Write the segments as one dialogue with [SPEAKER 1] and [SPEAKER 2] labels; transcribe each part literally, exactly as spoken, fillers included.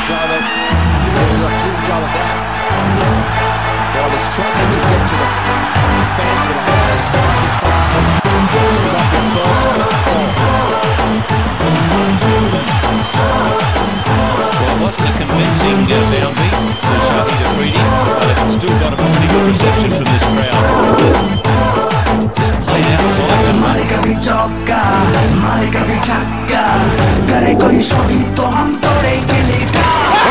[SPEAKER 1] driver. Really a clean job of that. Ball is struggling to get to the fence. It has Pakistan. Put up your first four.
[SPEAKER 2] Well, it wasn't a convincing uh, boundary to Shahid Afridi, but it's still got a pretty good reception from this crowd. Just played outside them.
[SPEAKER 3] मारे कभी चौका, मारे कभी छक्का, करे कोई shot तो हम तोड़ेंगे लेका।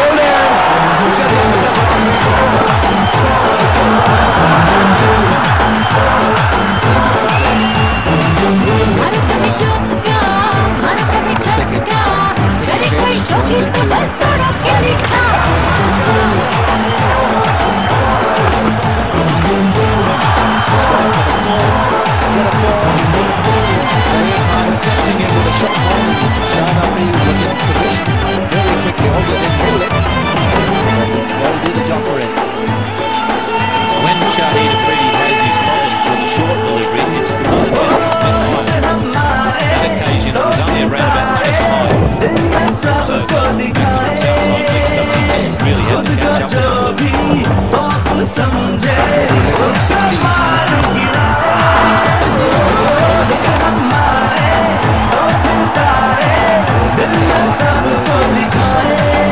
[SPEAKER 4] मारे कभी चौका, मारे कभी छक्का, करे कोई शॉट तो हम तोड़ेंगे लेका।
[SPEAKER 1] Testing him with a shot on. Shahid Afridi was in position very quickly, although they middle it. They'll do the job for him.
[SPEAKER 2] When Shahid Afridi has his problems with the short delivery, it's the one that gets him high. That occasion it was only around about chest high. So the fact that it was outside next to him, he just really had to catch up with him.
[SPEAKER 1] sixty. He's got the deal over the top. Let's see how far we'll to start.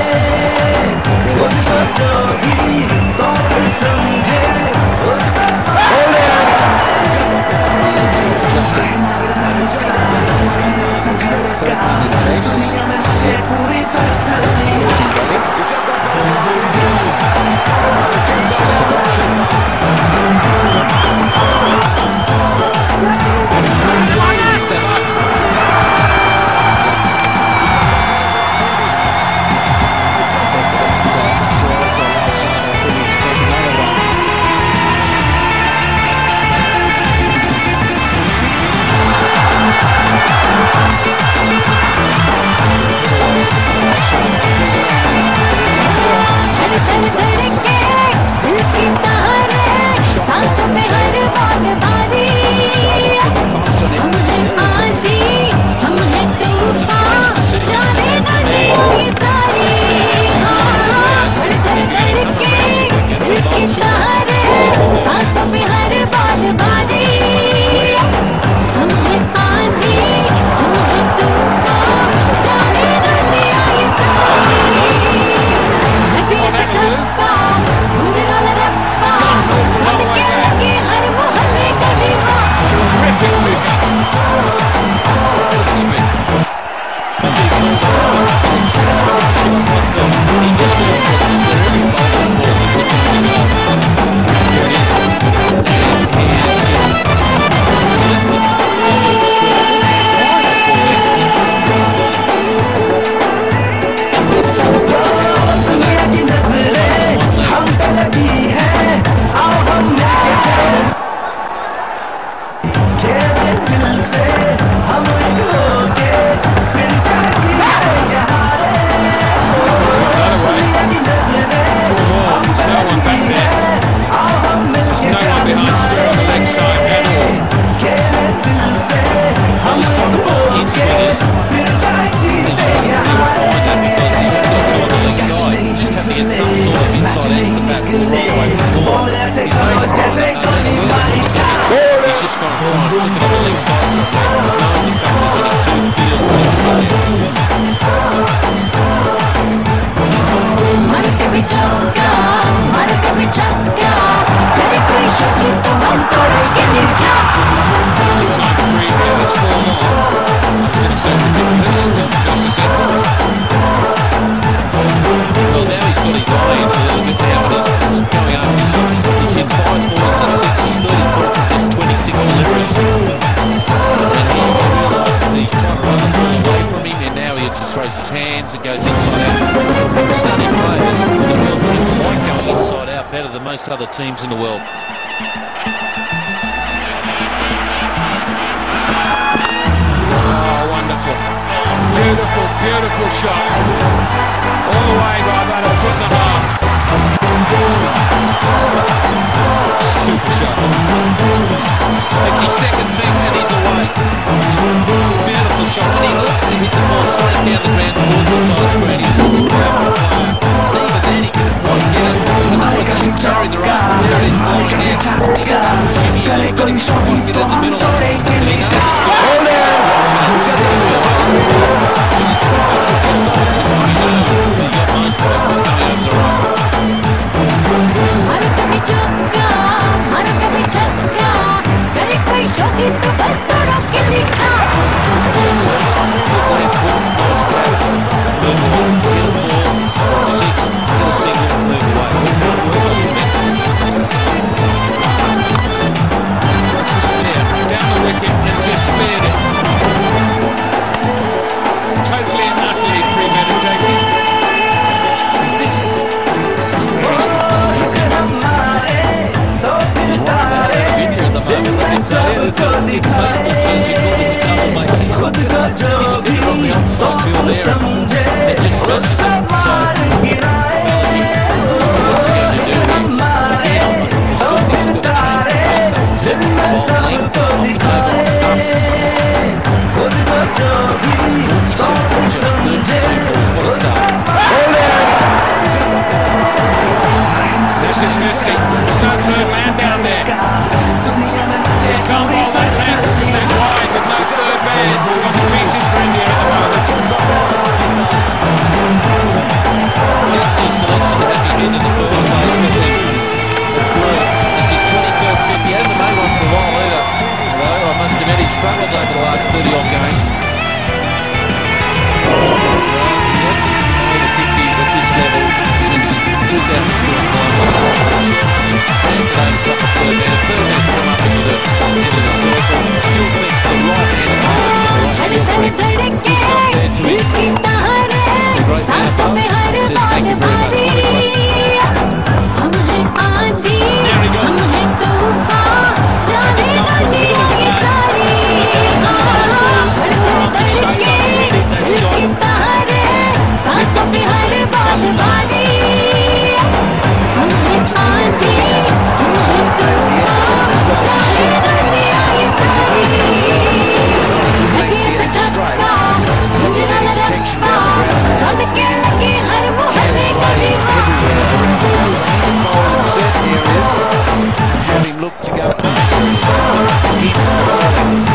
[SPEAKER 2] He's just gone and tried to flick it on the left side somewhere. Knowing the fact there's only two field
[SPEAKER 4] मारे कभी चौका, मारे कभी छक्का, करे कोई shot तो हम तोड़ेंगे लेका।
[SPEAKER 2] Time for three here, it's four more. It's going to sound ridiculous just because the sentence. Well, now he's got his eye in a little bit now, and he's, he's going after his shots. He's hit five balls and a six. He's thirty-four from just twenty-six deliveries. And he realised that he's trying to run the ball away from him, and now he just throws his hands and goes inside out. Pakistanis players, the world teams like going inside out better than most other teams in the world.
[SPEAKER 5] Beautiful, beautiful shot. All the way by about a foot and a half. Super shot.
[SPEAKER 2] fifty-second thinks and he's away. Beautiful shot. When he looks to hit the ball straight down the ground towards the side screen, he's just a great player.
[SPEAKER 3] solito amore che le
[SPEAKER 4] मारो कभी चौका मारो कभी छक्का करे कोई शौकीन तो बस तोड़ो के लिखा
[SPEAKER 5] Down the wicket and just speared it. Totally and utterly premeditated. This is this is where he starts to look at video at the moment. But it's uh, it's a big baseball teams in quarters of double making. He's spinning on the outside field there. It just goes so what's he going to do here? Again, he still thinks he's got a chance to play something. Just bowl length, off and over, off stump. forty-seven, just thirty-two balls, what a start. This is fifty. There's no third man down there. He can't bowl that left, that wide with no third man. It's gone to pieces for India at the moment. Gets his selection to have him in in the first place, but then it's worked. It's his twenty-third fifty. He hasn't made one for a while either. Although I must admit he's struggled over the last thirty odd games. fifty at this level since two thousand two and nine. And over top of third man. Third man's come up into the end of the circle. Still think the right hand
[SPEAKER 4] हर धड़ धड़के की तारे सांसों में हर बार बारी हम हैं आंधी हम हैं तूफान जाने ना दिया ये सारी हर धड़ धड़के की तारे सांसों में हर बार बारी हम हैं आंधी हम हैं तूफान जाने ना दिया ये सारी
[SPEAKER 1] Protection down the ground. In certain areas, have him look to go other areas. Hits the bowling.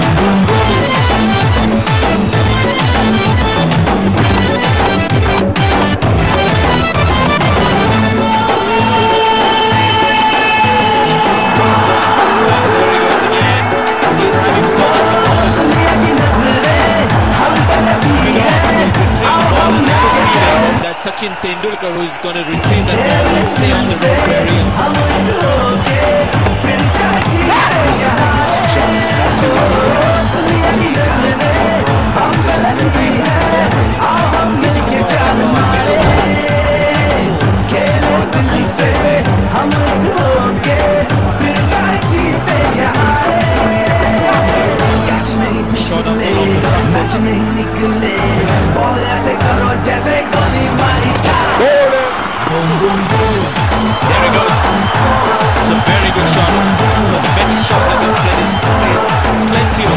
[SPEAKER 6] Sachin Tendulkar, who is going to retrieve that ball and stay on the road areas. Shot up the There he goes. It's a very good shot. The better shot that was played is plenty of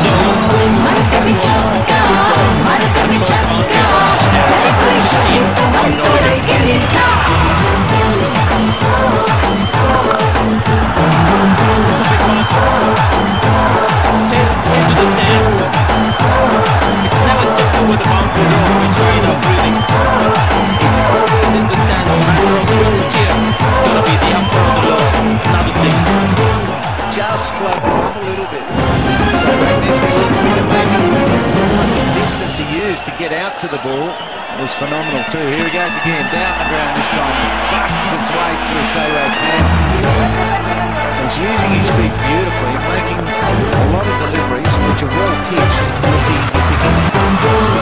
[SPEAKER 6] It's a big one. Sails into the stands. It's never just over the boundary road which I know breathing. It's always in the stands, no matter of which tier. It's gonna be the upper or the lower. Another six.
[SPEAKER 1] Just floating up a little bit. So there's been a little bit of maybe the distance he used to get out to the ball was phenomenal too. Here he goes again, down the ground this time. Busts its way through Sehwag's hands. So he's using his feet beautifully, making a lot of deliveries which are well pitched, look easy pickings.